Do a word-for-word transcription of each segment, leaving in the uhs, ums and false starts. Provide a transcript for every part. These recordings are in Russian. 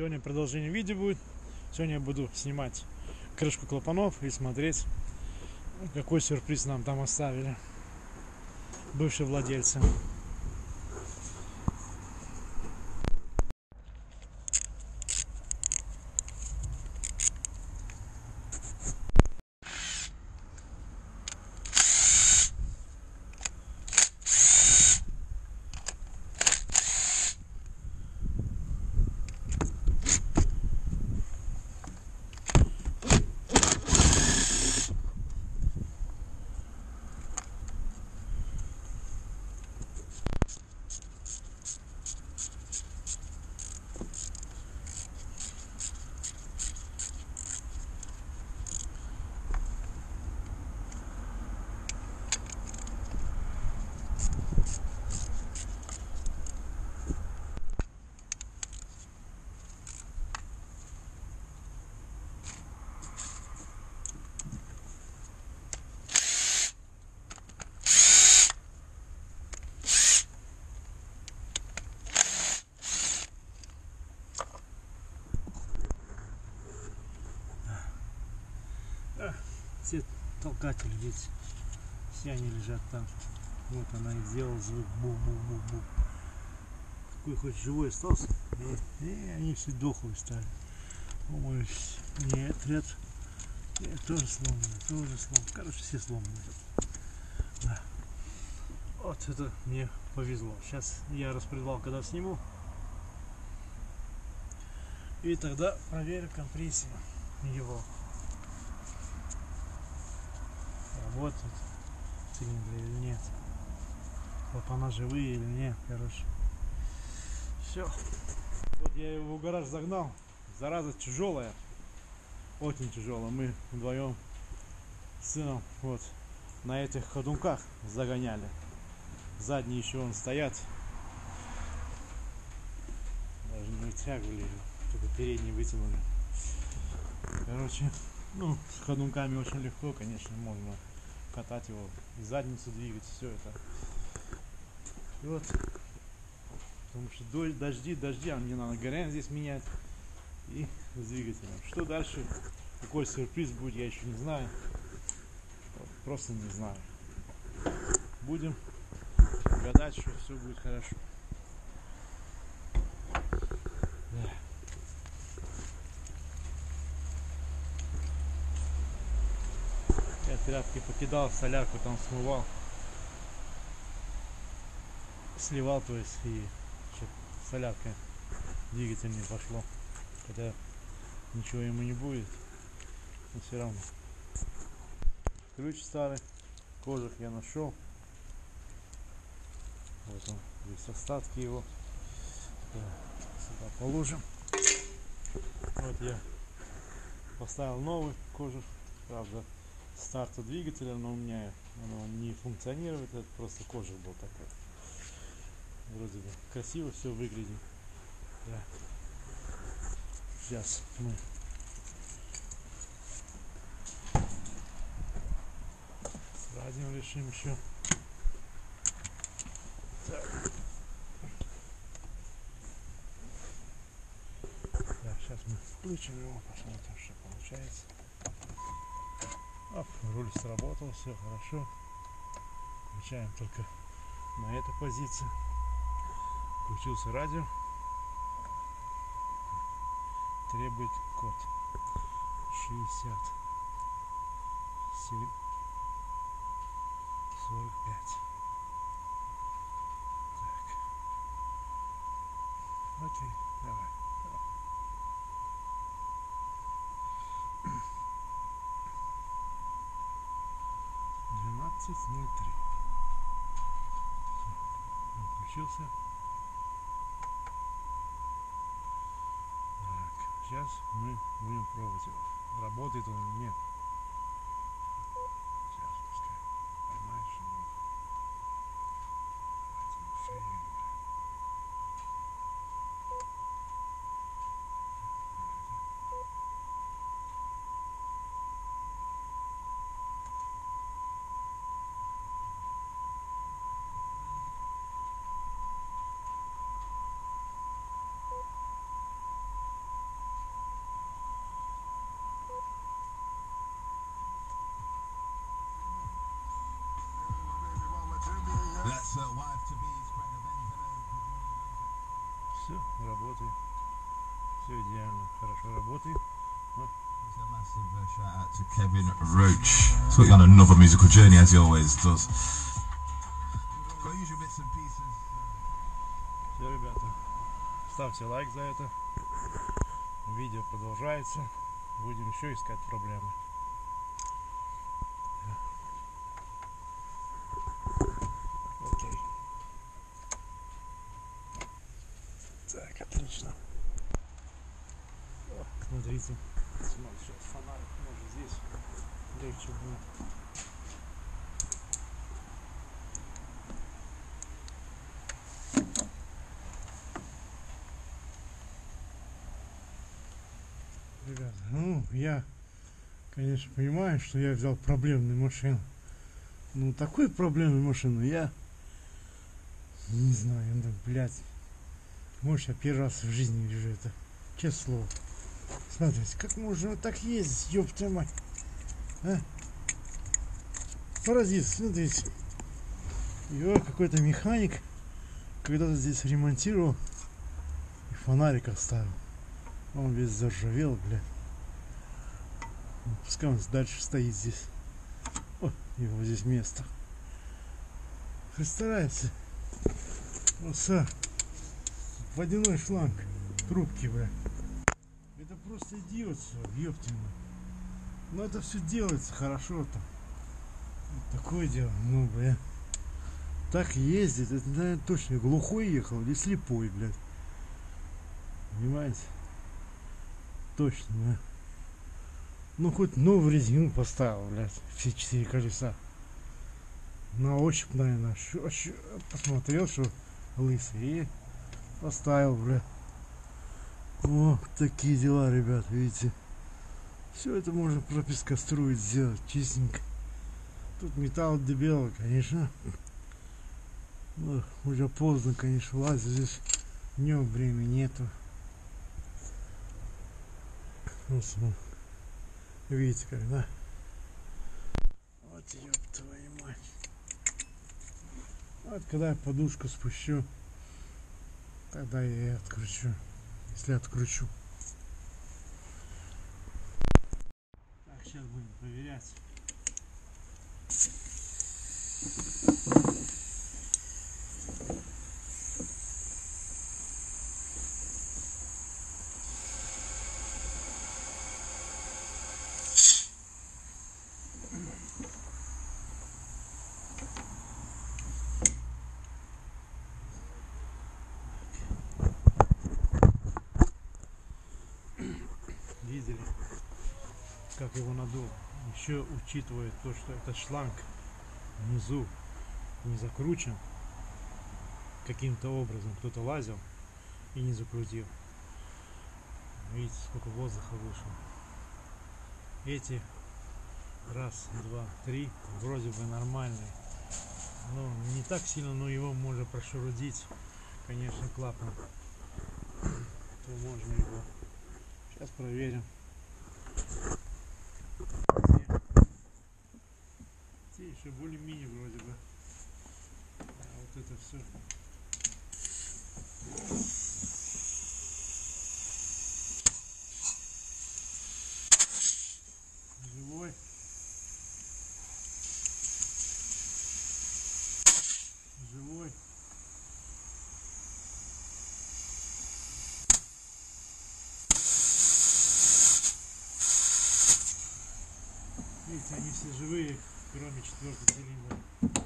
Сегодня продолжение видео будет. Сегодня я буду снимать крышку клапанов и смотреть, какой сюрприз нам там оставили бывшие владельцы. Все толкатели, видите, все они лежат там. Вот она и сделала звук бу-бу-бу-бу. Какой хоть живой остался, и, и они все дохлые стали. Ой, нет, ряд, нет, тоже сломанный, тоже сломанный. Короче, все сломанные. Да. Вот это мне повезло. Сейчас я распредвал когда сниму, и тогда проверю компрессию его. Работает цилиндры или нет, клапана живые или нет. Короче, все. Вот я его в гараж загнал. Зараза тяжелая, очень тяжелая. Мы вдвоем с сыном вот на этих ходунках загоняли. Задние еще вон стоят, даже не вытягивали, только передние вытянули. Короче, ну, с ходунками очень легко, конечно, можно катать его, и задницу двигать, все это. И вот, потому что дождь, дожди, дожди, а мне надо ГРМ здесь менять и с двигателем. Что дальше, какой сюрприз будет, я еще не знаю. Вот, просто не знаю. Будем гадать, что все будет хорошо. Да. Я тряпки покидал, солярку там смывал, сливал, то есть, и чтобы солярка двигатель не пошло, хотя ничего ему не будет, но все равно. Ключ старый, кожух я нашел, вот он, здесь остатки его. Сюда положим. Вот я поставил новый кожух, правда старта двигателя, но у меня оно не функционирует, это просто кожух был такой. Вроде бы красиво все выглядит. Да. Сейчас мы с радио решим еще. Так. Да, сейчас мы включим его, посмотрим, что получается. Оп, руль сработал, все хорошо. Включаем только на эту позицию. Включился радио. Требует код шестьдесят семь сорок пять. Так. Окей, давай. двенадцать ноль три. Он включился. Так, сейчас мы будем пробовать его. Работает он или нет. Сейчас пускай поймает шумок. Все, работает. Все идеально, хорошо работает. Вот. A massive uh, shout out to Kevin Roach. Took you on another musical journey as he always does. Got usual bits and pieces. Все, ребята, ставьте лайк за это. Видео продолжается. Будем еще искать проблемы. Окей. Так, отлично. О, смотрите. Сейчас фонарик, может, здесь легче будет. Ребята, ну, я, конечно, понимаю, что я взял проблемную машину. Ну, такую проблемную машину я не знаю, ну, блядь. Может, я первый раз в жизни вижу это. Честное слово. Смотрите, как можно вот так ездить, ёб твою мать. А? Паразит, смотрите. Его какой-то механик когда-то здесь ремонтировал и фонарик оставил. Он весь заржавел, блядь. Пускай он дальше стоит здесь. О, его здесь место. Представляете? Вот водяной шланг трубки, бля. Это просто идиотство, ёптина. Но это все делается хорошо там. Вот такое дело, ну, бля. Так ездит, это, наверное, точно глухой ехал или слепой, блядь. Понимаете? Точно, да. Ну, хоть новую резину поставил, блядь. Все четыре колеса. На ощупь, наверное, щу, щу, посмотрел, что лысый, и поставил, блядь. О, такие дела, ребят, видите. Все это можно пропескоструить, сделать чистенько. Тут металл до белого, конечно. Но уже поздно, конечно, лазить здесь. Днем времени нету. Вот, видите, когда. Вот ёб твою мать. Вот когда я подушку спущу, тогда я и откручу. Если откручу. Так, сейчас будем проверять. Видели, как его надул. Еще учитывая то, что этот шланг внизу не закручен, каким-то образом кто-то лазил и не закрутил. Видите, сколько воздуха вышло. Эти раз, два, три вроде бы нормальные. Но не так сильно, но его можно прошерудить, конечно, клапан. То можно его. Сейчас проверим. Те еще более-менее вроде бы. А вот это все. Живой. Живой. Видите, они все живые, кроме четвертого цилиндра.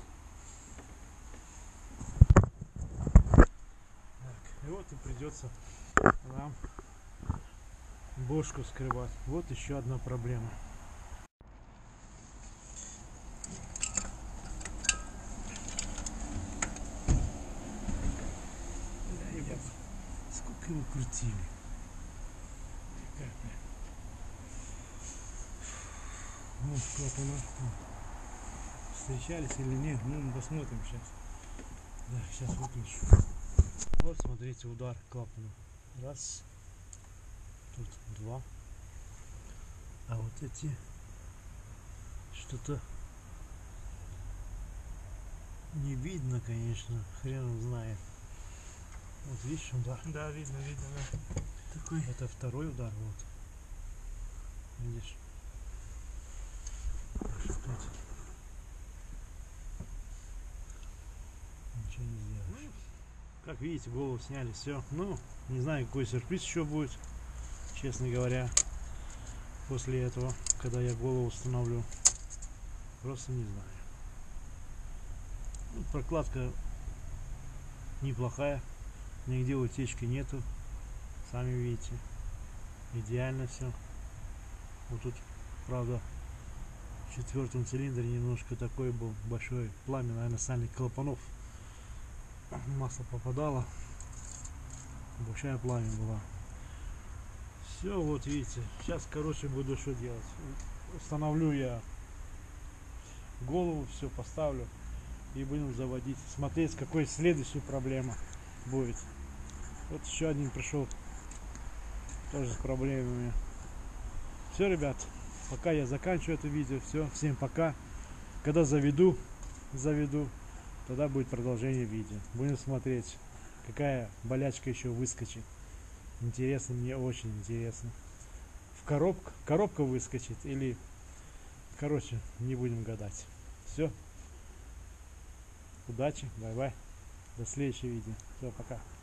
Так, и вот и придется нам бошку скрывать. Вот еще одна проблема. Ребят, сколько его крутили? Ну, как у нас встречались или нет, ну мы посмотрим сейчас. Да, сейчас выключу. Вот смотрите, удар клапана. Раз. Тут два. А вот эти что-то не видно, конечно, хрен знает. Вот видишь, удар. Да, видно, видно, да. Такой. Это второй удар, вот. Видишь? Ничего не сделаешь. Как видите, голову сняли, все. Ну, не знаю, какой сюрприз еще будет, честно говоря, после этого, когда я голову установлю. Просто не знаю. Ну, прокладка неплохая, нигде утечки нету, сами видите, идеально все. Вот тут, правда, в четвертом цилиндре немножко такой был большой пламя, наверное, сальных клапанов. Масло попадало, большая пламя была. Все, вот видите, сейчас, короче, буду что делать. Установлю я голову, все поставлю и будем заводить, смотреть, какой следующая проблема будет. Вот еще один пришел тоже с проблемами. Все, ребят, пока я заканчиваю это видео. Все, всем пока. Когда заведу заведу тогда будет продолжение видео. Будем смотреть, какая болячка еще выскочит. Интересно, мне очень интересно. В коробку коробка выскочит или, короче, не будем гадать. Все, удачи, бай-бай, до следующего видео. Все, пока.